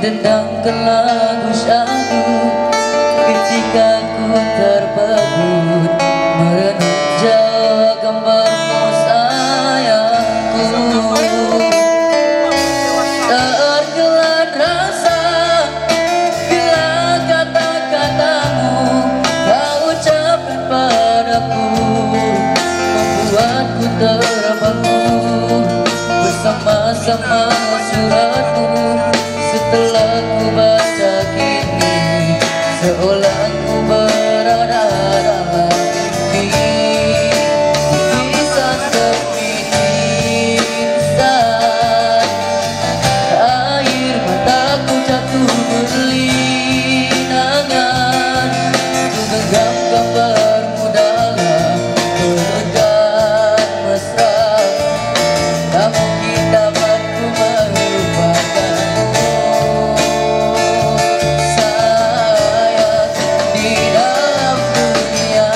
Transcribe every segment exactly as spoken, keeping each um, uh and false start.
dendangkan lagu syahdu ketika ku terpegut merenung jauh gambarmu sayangku. Tergelan rasa bila kata-katamu kau ucapkan padaku, membuatku terbangun bersama-sama suratmu. Setelah ku baca kini, seolah ku berada dalam mimpi. Kisah sepi insan, air mataku jatuh berlinangan. Ku genggam gambarmu dalam pelukan mesra, tak mungkin dapat ku melupakanmu. Sayang, di dalam dunia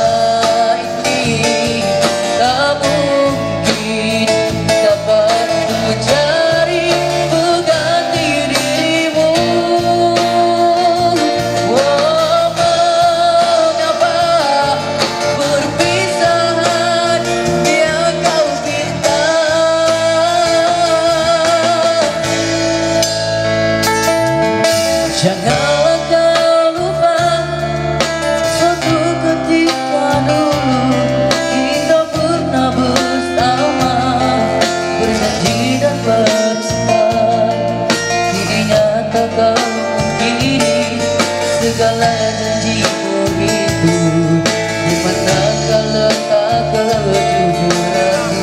ini tak mungkin dapat ku cari pengganti dirimu. Oh, mengapa perpisahan yang kau pinta? Janganlah kau lupa suatu ketika dulu kita pernah bersama, berjanji dan bercinta. Kini nyata kau mungkiri segala janjimu itu. Di manakah letak kejujuranmu?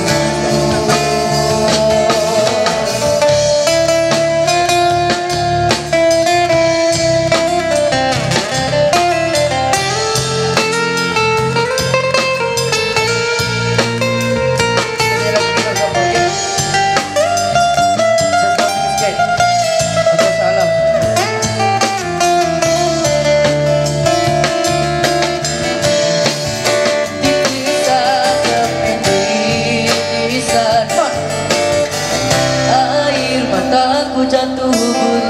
Air mataku jatuh